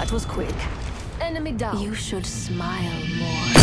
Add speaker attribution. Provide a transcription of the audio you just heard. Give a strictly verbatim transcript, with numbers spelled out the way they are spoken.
Speaker 1: That was quick. Enemy down.
Speaker 2: You should smile more.